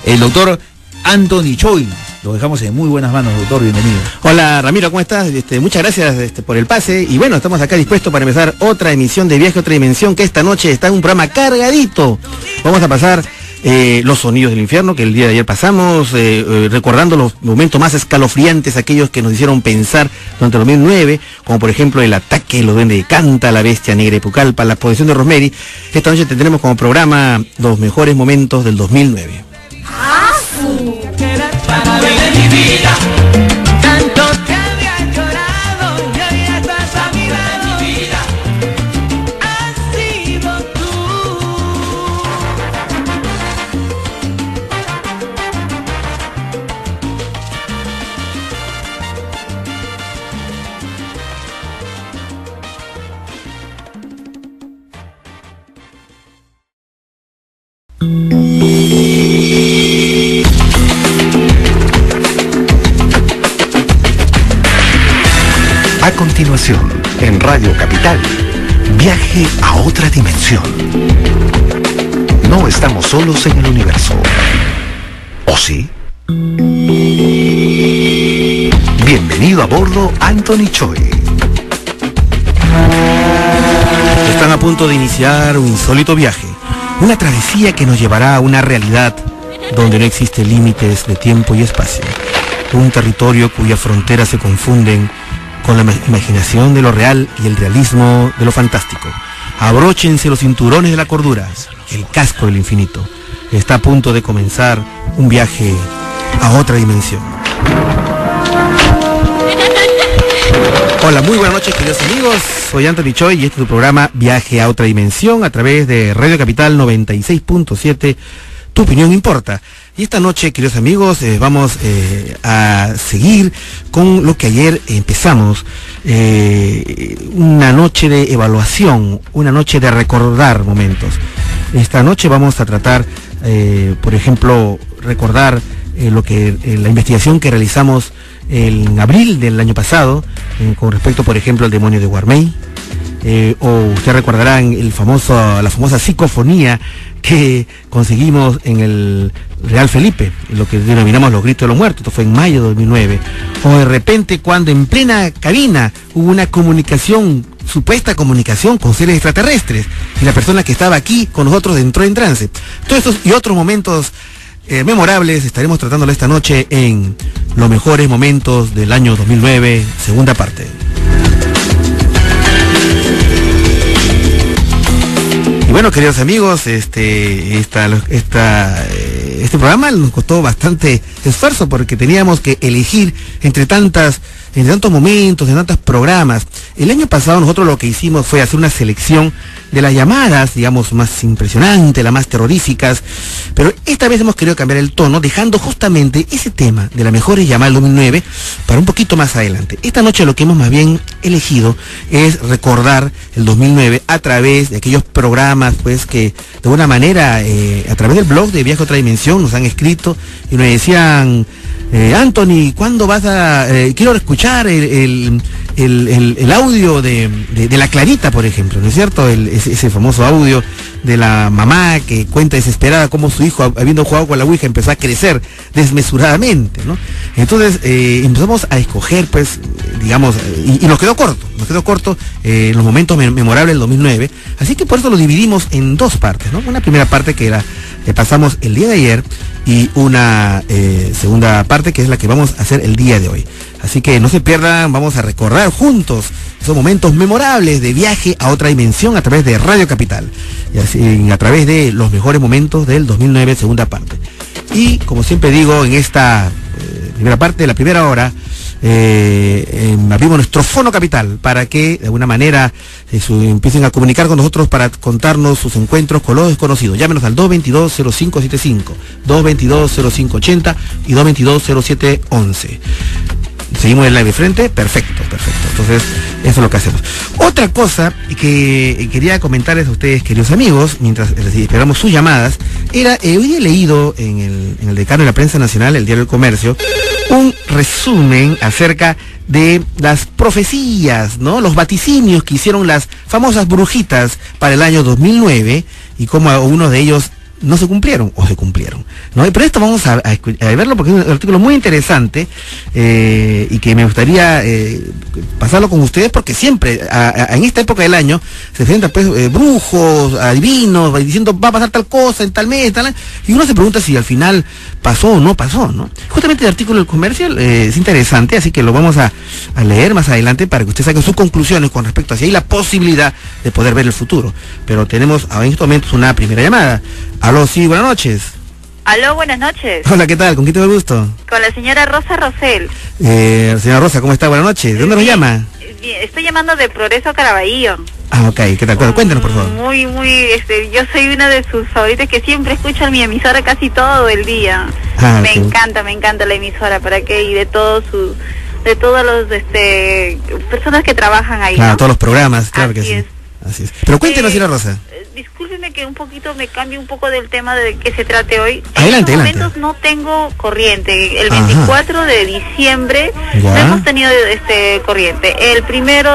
el doctor Anthony Choi. Lo dejamos en muy buenas manos, doctor, bienvenido. Hola Ramiro, ¿cómo estás? Muchas gracias por el pase, y bueno, estamos acá dispuestos para empezar otra emisión de Viaje a otra Dimensión, que esta noche está en un programa cargadito. Vamos a pasar los sonidos del infierno que el día de ayer pasamos, recordando los momentos más escalofriantes, aquellos que nos hicieron pensar durante el 2009, como por ejemplo el ataque de los duendes de Canta, la bestia negra de Pucallpa, la posesión de Rosemary. Esta noche tendremos como programa los mejores momentos del 2009. Para ver de mi vida, tanto que había llorado y hoy estás a mi lado. Mi vida has sido tú. A continuación, en Radio Capital, Viaje a otra dimensión. No estamos solos en el universo. ¿O sí? Bienvenido a bordo, Anthony Choi. Están a punto de iniciar un insólito viaje, una travesía que nos llevará a una realidad donde no existen límites de tiempo y espacio, un territorio cuyas fronteras se confunden con la imaginación de lo real y el realismo de lo fantástico. Abróchense los cinturones de la cordura, el casco del infinito. Está a punto de comenzar un viaje a otra dimensión. Hola, muy buenas noches, queridos amigos. Soy Anthony Choi y este es tu programa Viaje a otra dimensión a través de Radio Capital 96.7. Tu opinión importa. Y esta noche, queridos amigos, vamos a seguir con lo que ayer empezamos. Una noche de evaluación, una noche de recordar momentos. Esta noche vamos a tratar, por ejemplo, recordar la investigación que realizamos en abril del año pasado, con respecto, por ejemplo, al demonio de Guarmey. O ustedes recordarán la famosa psicofonía que conseguimos en el Real Felipe, lo que denominamos los gritos de los muertos. Esto fue en mayo de 2009. O de repente, cuando en plena cabina hubo una supuesta comunicación con seres extraterrestres, y la persona que estaba aquí con nosotros entró en trance. Todos estos y otros momentos memorables estaremos tratándolo esta noche en los mejores momentos del año 2009, segunda parte. Y bueno, queridos amigos, este programa nos costó bastante esfuerzo porque teníamos que elegir entre tantos momentos, de tantos programas. El año pasado nosotros lo que hicimos fue hacer una selección de las llamadas, digamos, más impresionantes, las más terroríficas, pero esta vez hemos querido cambiar el tono, dejando justamente ese tema de las mejores llamadas del 2009 para un poquito más adelante. Esta noche lo que hemos más bien elegido es recordar el 2009 a través de aquellos programas, pues, que de alguna manera, a través del blog de Viaje a otra Dimensión, nos han escrito y nos decían: Anthony, ¿cuándo vas a...? Quiero escuchar el audio de la Clarita, por ejemplo, ¿no es cierto? Ese famoso audio de la mamá que cuenta desesperada cómo su hijo, habiendo jugado con la Ouija, empezó a crecer desmesuradamente, ¿no? Entonces empezamos a escoger, pues, digamos, y nos quedó corto los momentos memorables del 2009, así que por eso lo dividimos en dos partes, ¿no? Una primera parte que pasamos el día de ayer, y una segunda parte que es la que vamos a hacer el día de hoy. Así que no se pierdan, vamos a recordar juntos esos momentos memorables de Viaje a otra Dimensión a través de Radio Capital, y así, a través de los mejores momentos del 2009, segunda parte. Y como siempre digo, en esta primera parte de la primera hora, abrimos nuestro Fono Capital para que de alguna manera empiecen a comunicar con nosotros para contarnos sus encuentros con los desconocidos. Llámenos al 222-0575, 222-0580 y 222-0711. Seguimos el live de frente, perfecto. Entonces, eso es lo que hacemos. Otra cosa que quería comentarles a ustedes, queridos amigos, mientras esperamos sus llamadas, era, hoy he leído en el Decano de la Prensa Nacional, el Diario del Comercio, un resumen acerca de las profecías, ¿no? Los vaticinios que hicieron las famosas brujitas para el año 2009, y cómo uno de ellos no se cumplieron o se cumplieron, ¿no? Pero esto vamos a verlo porque es un artículo muy interesante y que me gustaría pasarlo con ustedes porque siempre en esta época del año se enfrentan pues brujos, adivinos, diciendo va a pasar tal cosa en tal mes, y uno se pregunta si al final pasó o no pasó, ¿no? Justamente el artículo del Comercio es interesante, así que lo vamos a leer más adelante para que usted saque sus conclusiones con respecto a si hay la posibilidad de poder ver el futuro. Pero tenemos en estos momentos una primera llamada. Aló, sí, buenas noches. Aló, buenas noches. Hola, ¿qué tal? ¿Con quién tengo el gusto? Con la señora Rosa Rosel. Señora Rosa, ¿cómo está? Buenas noches. ¿De dónde nos llama? Bien, estoy llamando de Progreso Caraballo. Ah, ok, ¿qué tal? Cuéntanos, por favor. Yo soy una de sus favoritas que siempre escuchan mi emisora casi todo el día. Me encanta la emisora, ¿para qué? Y de todos los personas que trabajan ahí, Ah, ¿no? todos los programas, claro Así que sí. es. Así es. Pero cuéntenos, señora Rosa. Discúlpeme que un poquito me cambie un poco del tema de que se trate hoy. Adelante, en estos adelante. momentos no tengo corriente. El Ajá. 24 de diciembre Ya. no hemos tenido corriente. El primero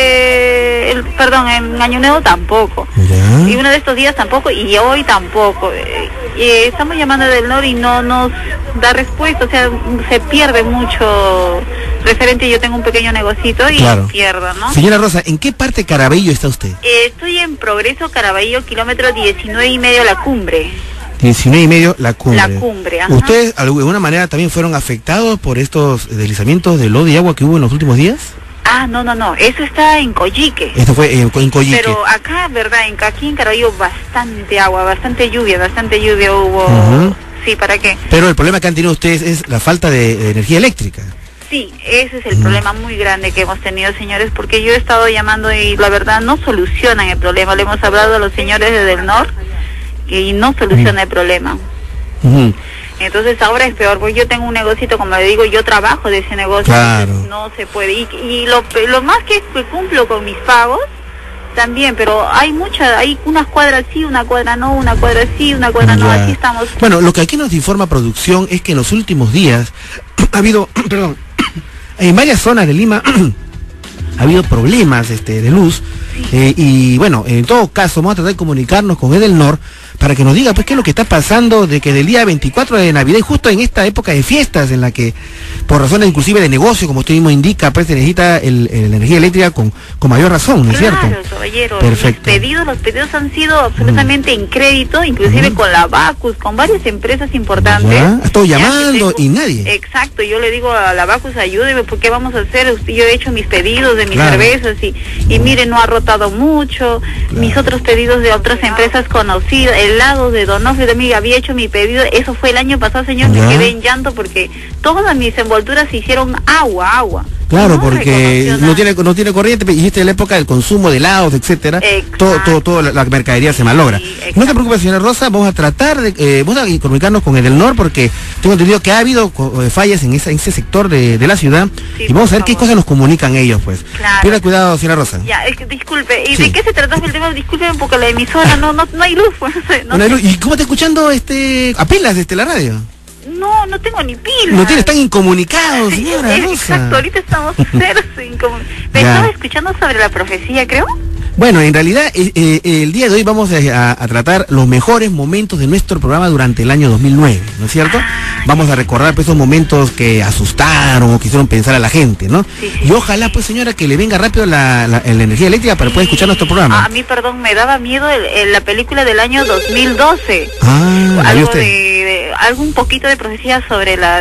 en Año Nuevo tampoco. Ya. Y uno de estos días tampoco, y hoy tampoco. Estamos llamando del norte y no nos da respuesta, o sea, se pierde mucho referente. Yo tengo un pequeño negocito y Claro. pierdo, ¿no? Señora Rosa, ¿en qué parte de Caraballo está usted? Estoy en Progreso Caraballo, kilómetro 19,5 La Cumbre. 19,5 La Cumbre. La Cumbre, ajá. ¿Ustedes de alguna manera también fueron afectados por estos deslizamientos de lodo y agua que hubo en los últimos días? Ah, no, eso está en Coyique. Esto fue en Coyique. Pero acá, ¿verdad? Aquí en Caraballo bastante agua, bastante lluvia hubo. Ujú. Sí, ¿para qué? Pero el problema que han tenido ustedes es la falta de energía eléctrica. Sí, ese es el problema muy grande que hemos tenido, señores, porque yo he estado llamando y la verdad no solucionan el problema. Le hemos hablado a los señores de Del Norte y no soluciona el problema. Ujú. Entonces ahora es peor, porque yo tengo un negocito, como le digo, yo trabajo de ese negocio, Claro. entonces no se puede. Y lo más que cumplo con mis pagos, también, pero hay unas cuadras sí, una cuadra no, una cuadra sí, una cuadra no, Ya. así estamos. Bueno, lo que aquí nos informa producción es que en los últimos días ha habido, perdón, en varias zonas de Lima ha habido problemas de luz. Y bueno, en todo caso vamos a tratar de comunicarnos con Edelnor para que nos diga pues qué es lo que está pasando de que del día 24 de Navidad y justo en esta época de fiestas en la que por razones inclusive de negocio, como usted mismo indica, pues se necesita la energía eléctrica con mayor razón, ¿no es cierto? Claro, caballero. Perfecto. Los pedidos han sido absolutamente en crédito, inclusive con la Bacus, con varias empresas importantes. Ya, ha estado Ya que llamando y nadie. Exacto, yo le digo a la Bacus, ayúdeme, ¿por qué vamos a hacer? Yo he hecho mis pedidos de mis Claro. cervezas y mire, no ha rotado mucho. Mis otros pedidos de otras empresas conocidas, helados de Donofrio también había hecho mi pedido. Eso fue el año pasado, señor, Ya. me quedé en llanto porque todas mis envolturas se hicieron agua. Claro, No porque reconoció no tiene corriente, y esta es la época del consumo de helados, etcétera. Exacto. Todo la mercadería se malogra. Sí, No se exacto. preocupe, señora Rosa, vamos a tratar de vamos a comunicarnos con Edelnor porque tengo entendido que ha habido fallas en ese sector de la ciudad Sí, y vamos a ver por qué favor. cosas nos comunican ellos, pues. Claro. Tenga cuidado, señora Rosa. Ya, es que disculpe, ¿y Sí. de qué se trataba el tema? Disculpe un poco la emisora, no hay luz, pues, no Bueno, sé. ¿y cómo está escuchando a pilas la radio? No tengo ni pila. No tiene, están incomunicados, señora Rosa. Exacto, ahorita estamos cero Me Ya. estaba escuchando sobre la profecía, creo. Bueno, en realidad el día de hoy vamos a tratar los mejores momentos de nuestro programa durante el año 2009, ¿no es cierto? Vamos a recordar pues, esos momentos que asustaron o que hicieron pensar a la gente, ¿no? Sí. Y ojalá pues señora que le venga rápido la energía eléctrica para poder escuchar nuestro programa. A mí, perdón, me daba miedo la película del año 2012. ¿la vio Algo usted? algo un poquito de profecía sobre la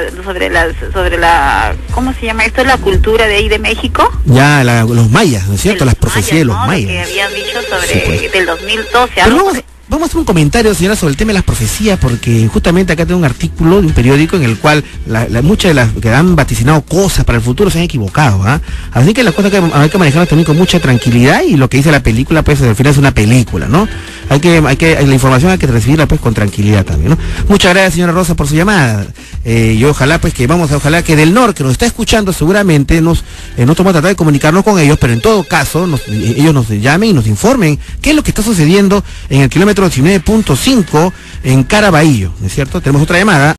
¿cómo se llama esto? La cultura de ahí de México. Ya, los mayas, ¿no es cierto? De Las los profecías de los ¿no? Lo que mayas. habían dicho sobre Sí, pues. del 2012. Pero algo vamos a hacer un comentario, señora, sobre el tema de las profecías, porque justamente acá tengo un artículo de un periódico en el cual muchas de las que han vaticinado cosas para el futuro se han equivocado, ¿ah? Así que las cosas hay que manejarlas también con mucha tranquilidad y lo que dice la película, pues al final es una película, ¿no? La información hay que recibirla pues con tranquilidad también, ¿no? Muchas gracias, señora Rosa, por su llamada. Y ojalá pues ojalá que del norte que nos está escuchando seguramente nosotros vamos a tratar de comunicarnos con ellos, pero en todo caso ellos nos llamen y nos informen qué es lo que está sucediendo en el kilómetro 19.5 en Caraballo, ¿no es cierto? Tenemos otra llamada.